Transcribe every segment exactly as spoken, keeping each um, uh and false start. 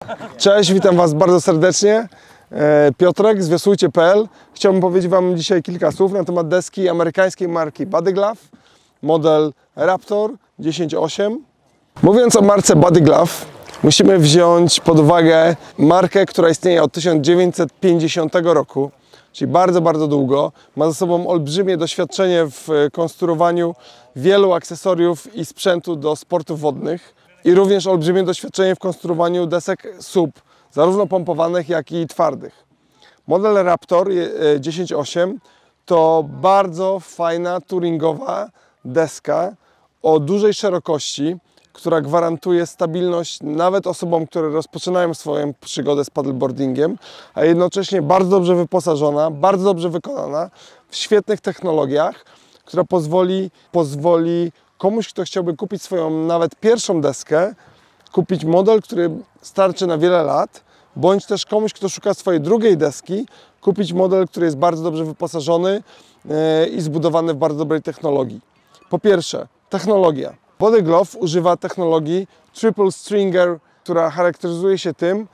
Cześć, witam Was bardzo serdecznie. Piotrek z wiosłujcie kropka p l. Chciałbym powiedzieć Wam dzisiaj kilka słów na temat deski amerykańskiej marki Body Glove, model Raptor dziesięć osiem. Mówiąc o marce Body Glove, musimy wziąć pod uwagę markę, która istnieje od tysiąc dziewięćset pięćdziesiątego roku, czyli bardzo, bardzo długo. Ma za sobą olbrzymie doświadczenie w konstruowaniu wielu akcesoriów i sprzętu do sportów wodnych i również olbrzymie doświadczenie w konstruowaniu desek S U P, zarówno pompowanych, jak i twardych. Model Raptor dziesięć osiem to bardzo fajna touringowa deska o dużej szerokości, która gwarantuje stabilność nawet osobom, które rozpoczynają swoją przygodę z paddleboardingiem, a jednocześnie bardzo dobrze wyposażona, bardzo dobrze wykonana, w świetnych technologiach, która pozwoli, pozwoli komuś, kto chciałby kupić swoją nawet pierwszą deskę, kupić model, który starczy na wiele lat, bądź też komuś, kto szuka swojej drugiej deski, kupić model, który jest bardzo dobrze wyposażony i zbudowany w bardzo dobrej technologii. Po pierwsze, technologia. Body Glove używa technologii Triple Stringer, która charakteryzuje się tym,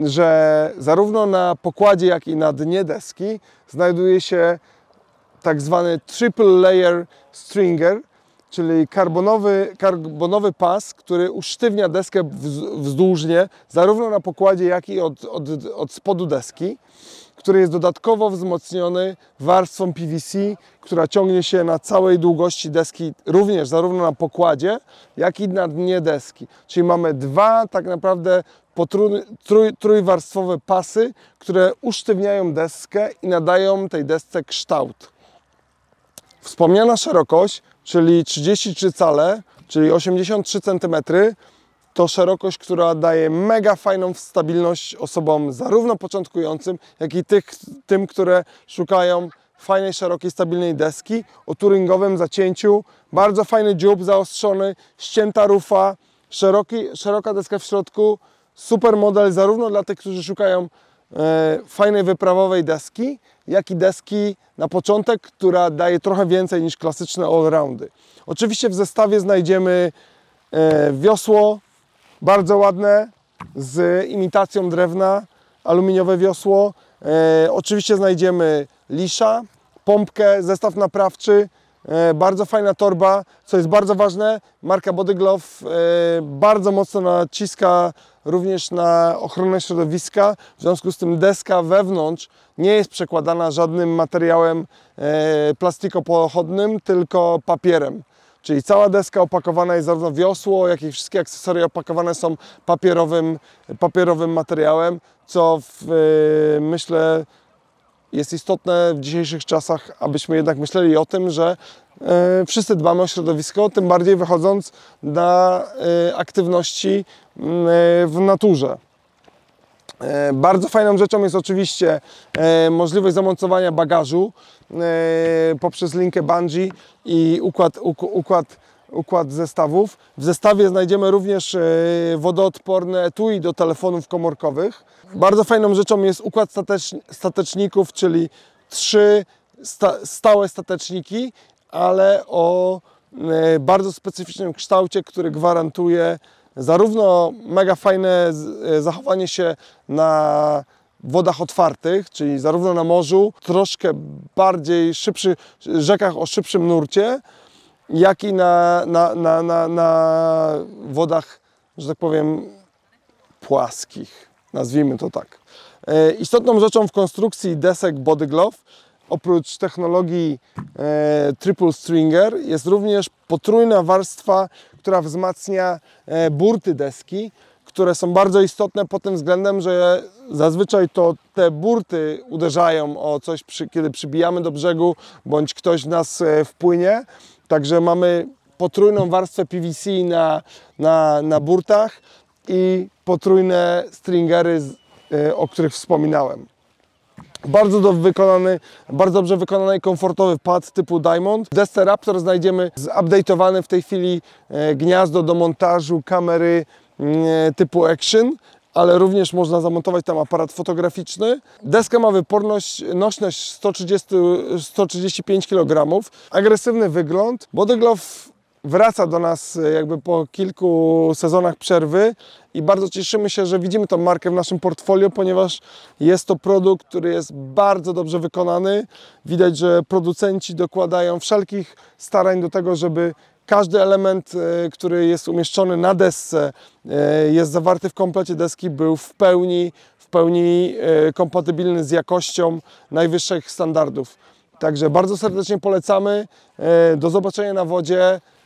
że zarówno na pokładzie, jak i na dnie deski znajduje się tak zwany Triple Layer Stringer, czyli karbonowy, karbonowy pas, który usztywnia deskę wzdłużnie, zarówno na pokładzie, jak i od, od, od spodu deski, który jest dodatkowo wzmocniony warstwą P V C, która ciągnie się na całej długości deski, również zarówno na pokładzie, jak i na dnie deski. Czyli mamy dwa tak naprawdę potrój, trój, trójwarstwowe pasy, które usztywniają deskę i nadają tej desce kształt. Wspomniana szerokość, czyli trzydzieści trzy cale, czyli osiemdziesiąt trzy centymetry, to szerokość, która daje mega fajną stabilność osobom zarówno początkującym, jak i tych, tym, które szukają fajnej, szerokiej, stabilnej deski o touringowym zacięciu. Bardzo fajny dziób zaostrzony, ścięta rufa, szeroki, szeroka deska w środku. Super model zarówno dla tych, którzy szukają e, fajnej, wyprawowej deski, jak i deski na początek, która daje trochę więcej niż klasyczne all-roundy. Oczywiście w zestawie znajdziemy e, wiosło, bardzo ładne, z imitacją drewna, aluminiowe wiosło. E, oczywiście znajdziemy lisza, pompkę, zestaw naprawczy, e, bardzo fajna torba. Co jest bardzo ważne, marka Body Glove e, bardzo mocno naciska również na ochronę środowiska. W związku z tym deska wewnątrz nie jest przekładana żadnym materiałem e, plastikopochodnym, tylko papierem. Czyli cała deska opakowana jest zarówno wiosło, jak i wszystkie akcesoria opakowane są papierowym, papierowym materiałem, co w, yy, myślę jest istotne w dzisiejszych czasach, abyśmy jednak myśleli o tym, że yy, wszyscy dbamy o środowisko, tym bardziej wychodząc na yy, aktywności yy, w naturze. Bardzo fajną rzeczą jest oczywiście możliwość zamontowania bagażu poprzez linkę bungee i układ, układ, układ zestawów. W zestawie znajdziemy również wodoodporne etui do telefonów komórkowych. Bardzo fajną rzeczą jest układ stateczników, czyli trzy sta stałe stateczniki, ale o bardzo specyficznym kształcie, który gwarantuje zarówno mega fajne zachowanie się na wodach otwartych, czyli zarówno na morzu, troszkę bardziej szybszy, rzekach o szybszym nurcie, jak i na, na, na, na, na wodach, że tak powiem, płaskich, nazwijmy to tak. Istotną rzeczą w konstrukcji desek Body Glove, oprócz technologii e, Triple Stringer, jest również potrójna warstwa, która wzmacnia e, burty deski, które są bardzo istotne pod tym względem, że zazwyczaj to te burty uderzają o coś, przy, kiedy przybijamy do brzegu, bądź ktoś w nas e, wpłynie. Także mamy potrójną warstwę P V C na, na, na burtach i potrójne stringery, e, o których wspominałem. Bardzo dobrze wykonany, bardzo dobrze wykonany i komfortowy pad typu Diamond. W desce Raptor znajdziemy zupdate'owane w tej chwili gniazdo do montażu kamery typu Action, ale również można zamontować tam aparat fotograficzny. Deska ma wyporność, nośność sto trzydzieści, sto trzydzieści pięć kilogramów, agresywny wygląd. Body Glove wraca do nas jakby po kilku sezonach przerwy i bardzo cieszymy się, że widzimy tą markę w naszym portfolio, ponieważ jest to produkt, który jest bardzo dobrze wykonany. Widać, że producenci dokładają wszelkich starań do tego, żeby każdy element, który jest umieszczony na desce, jest zawarty w komplecie deski, był w pełni, w pełni kompatybilny z jakością najwyższych standardów. Także bardzo serdecznie polecamy. Do zobaczenia na wodzie.